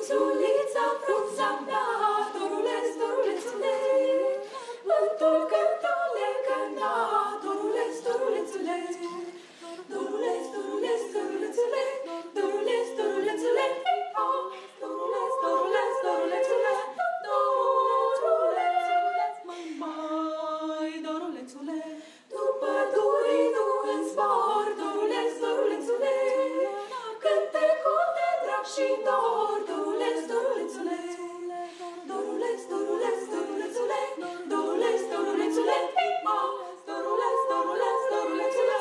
Dorulețulița, frunza mea, doruleț, dorulețule, vântul cântule cânta, doruleț, dorulețule, doruleț, doruleț, dorulețule, doruleț, dorulețule, hi-ha, doruleț, doruleț, dorulețule, doruleț, mai, dorulețule, după durii nu în zbor, doruleț, dorulețule, cântecul de drag și dor, doruleț, dorulețule, doruleț, doruleț, dorulețule, doruleț, dorulețule, hi-ha, doruleț, doruleț, dorulețule,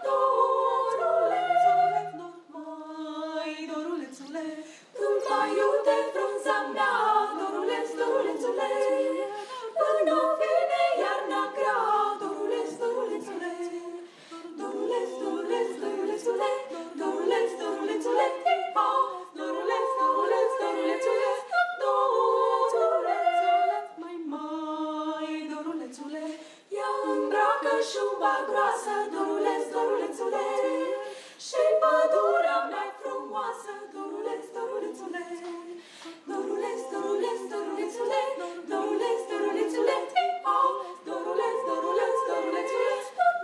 doruleț, mai, dorulețule, când mai iute frunza mea, doruleț, dorulețule, până vine iarna grea, doruleț, dorulețule, doruleț, doruleț, dorulețule, doruleț, dorulețule, hi-ha, doruleț, doruleț, dorulețule, doruleț, mai, dorulețule, ea îmbracă șuba groasă, doruleț, dorulețule, și pădurea mea frumoasă, doruleț, dorulețule, doruleț, doruleț, dorulețule, doruleț, dorulețule, hi-ha, doruleț, doruleț, dorulețule,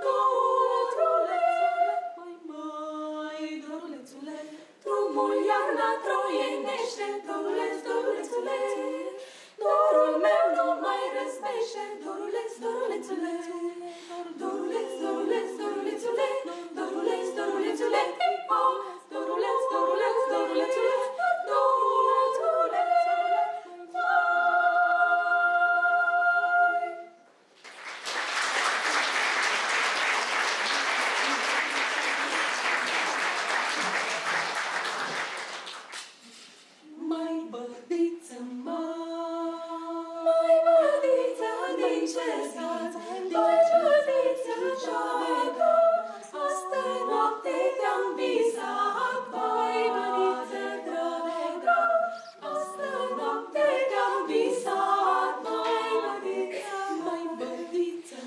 mai, dorulețule, drumul iarna troienește, doruleț, dorulețule, dorul meu nu mai răspește, doruleț, dorulețule, doruleț, doruleț, dorulețule, doruleț, dorulețule, hi-ha, doruleț, doruleț, dorulețule, mai, bădiță, mai, bădiță, din ce stat, mai, bădiță, joacă, astă noapte te-am visat, mai, bădiță, dragă, astă noapte te-am visat, mai, bădiță, mai, bădiță,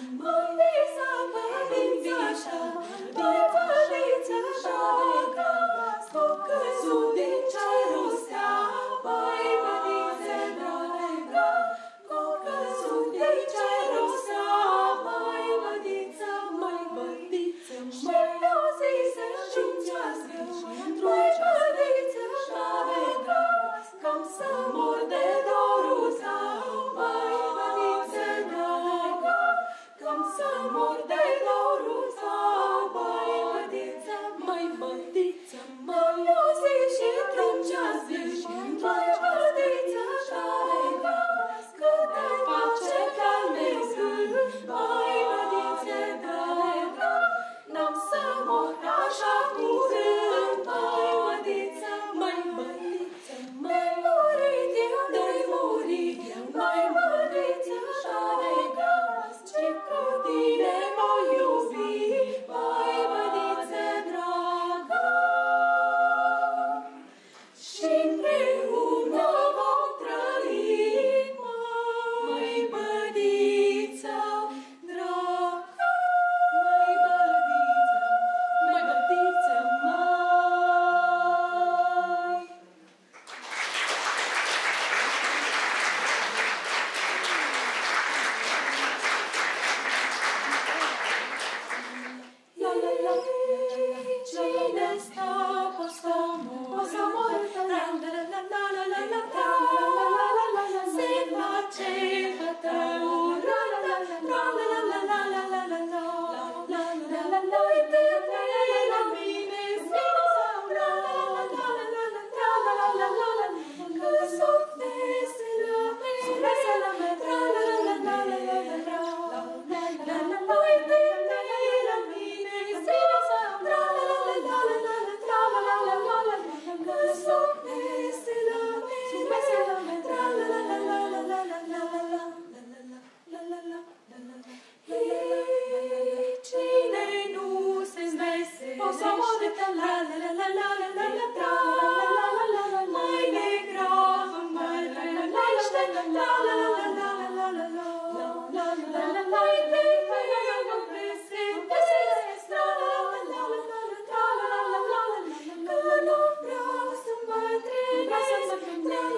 bădiță, mai, bădiță, joacă, s-o căzut din cerul stea, mai, bădiță, dragă, s-o căzut din cerul stea, mai, bădiță, mai, bădiță, mai, auzi să șuncească, mai, bădiță, dragă, cam să mor de dorul tău, mai, bădiță, dragă, cam să mor de dorul tău, mai, bădiță, mai, bădiță, mai, auzi și trâncească, mai, bădiță, dragă, că te face ca-l nezând, mai, bădiță, dragă, n-am să mor așa curând, mai, bădiță, mai, bădiță, mai, murit eu de-i murit, mai, bădiță, dragă, ce cu tine voi iubi, mai, bădiță, dragă, și împreună vom trăi, mai, bădiță, dragă, mai, bădiță, mai. La la la, cine stă posomul, la la la la la la la la, se face fătăul, la la la la la la la la la la la, la la la la, uite la mine, spune sau la la la la la la la la la la, că sunt veselă mea, la la la la la la la la, la la la, uite la mine, spune sau la la la la la la la la la la, că sunt veselă mea, la la la la la la la la la, la la la. Cine nu se smese, o să moare, la la la la la la la la la la la, mai negrav îmbătrânește, la la la la la la la la la la la la, uite că ea mă presentesc, la la la la la la la la la la, că nu vreau să îmbătrânesc,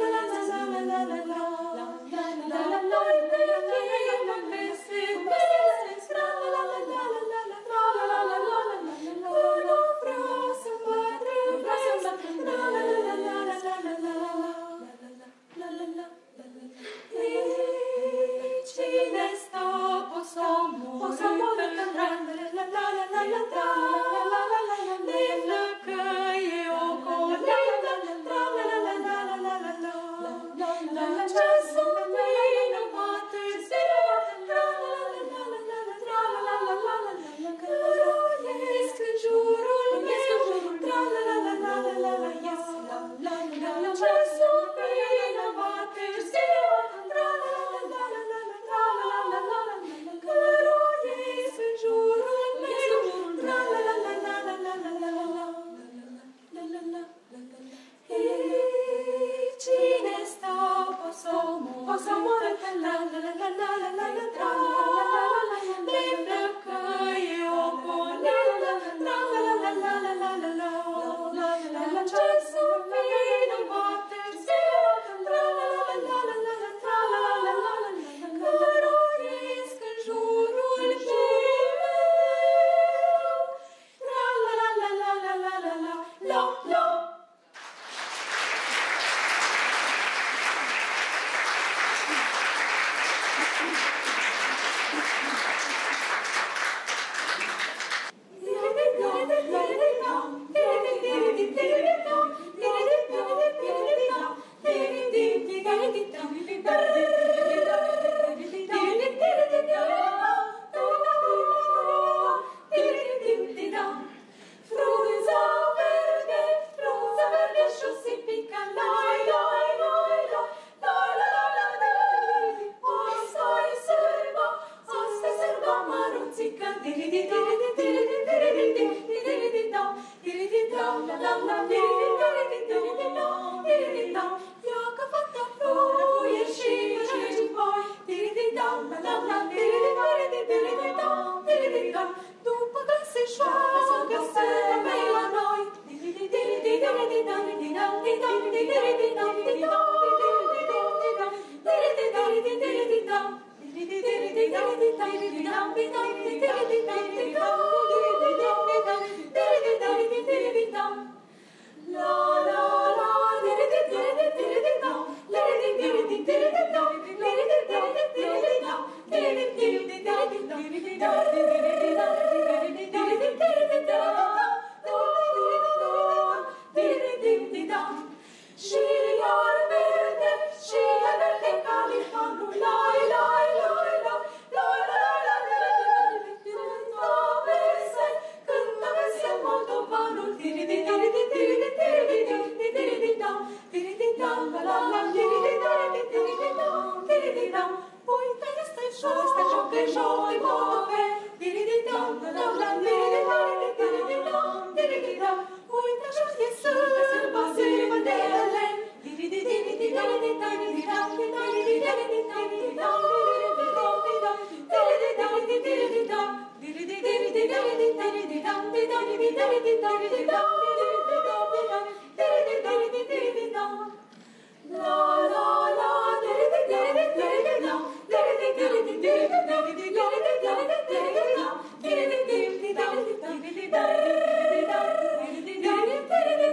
și iar verde, și iar verde ca lipanul. Lai, lai, lai, lai, lai, lai, lai, lai, lai, cântă vesel, cântă vesel moldovanul. Tiri-di, tiri-di, tiri-di, tiri-di, tiri-di, dam, tiri-di, dam, la, la, la, tiri-di, tiri-di, tiri-di, dam, tiri-di, dam. Uite, este joc de moldoveni. Tiri-di, dam, la, la, la, tiri-di, tiri-di, tiri-di, dam, tiri-di, dam. Uite, joc de sârba de eleni. Tiri-di, tiri-di, tiri-di, tiri-di, dam, tiri-di, tiri-di, tiri-di, dam, tiri-di, dam, tiri-di, tiri-di, tiri-di, dam, tiri-di, tiri-di, tiri-di, tiri-di, dam, tiri-di, tiri-di, tiri-di, dam, tiri-di, tiri-di, tiri-di, dam. La, la, la, tiri-di, tiri-di, tiri-di, dam, tiri-di, tiri-di, tiri-di, tiri-di, tiri-di, tiri-di, dam, tiri-di, tiri-di, dam, tiri-di, dam, tiri-di, dam, tiri-di, tiri-di,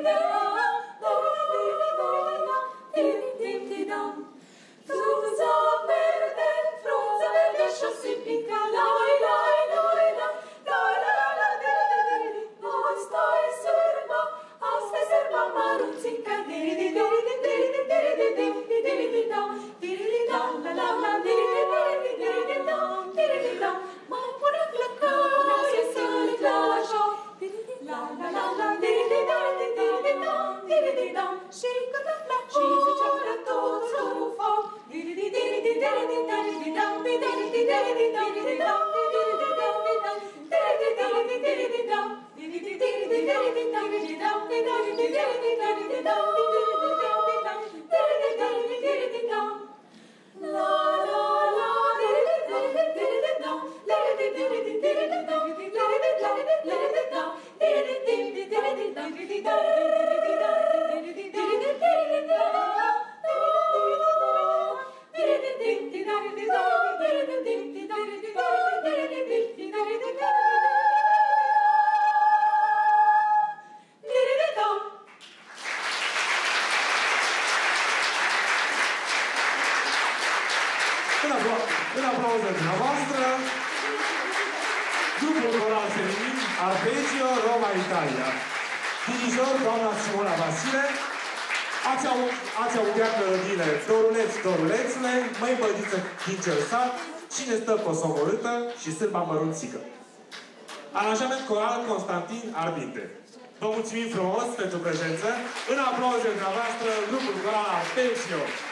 tiri-di, dam. Frunza verde și-o simpica, lai, lai, lai, lai, lai, lai, lai, tiri-di, asta-i sârba, asta-i sârba mărunțica, tiri-di, tiri-di, tiri-di, tiri-di, tiri-di, dam, tiri-di, dam, la, la, la, tiri-di, tiri-di, tiri-di, dam, tiri-di, dam. Mă pune flăcăie să-l așa, la, la, la, la, tiri-di, tiri-di, tiri-di, dam, tiri-di, dam. Și câtă flăcăie, și zicea tot să-l fac, tiri-di, tiri-di, tiri-di, tiri-di, dam, tiri-di, tiri-di, tiri-di, dam, tiri-di, tiri-di, dam, tiri-di, tiri-di, tiri-di, dam, tiri-di, tiri-di, tiri-di, tiri-di, dam, tiri-di, tiri-di, tiri-di, dam, tiri-di, tiri-di, tiri-di, dam. La, la, la, tiri-di, tiri-di, tiri-di, dam, tiri-di, tiri-di, tiri-di, dam, tiri-di, tiri-di, tiri-di, dam, tiri-di, tiri-di, tiri-di, dam, tiri-di, tiri-di, tiri-di, dam, tiri-di, tiri-di, tiri-di, Un aplauso dumneavoastră, grupul coral feminin Arpeggio Roma Italia. Dirijor, doamna Simona Vasile, ați audiat melodiile Doruleț, Dorulețule, Măi bădiță din cel sat, Cine stă posomorâtă și Sârba mărunțică. Aranjament coral Constantin Arbinte. Vă mulțumim frumos pentru prezență. În aplauze dumneavoastră, grupul coral Arpeggio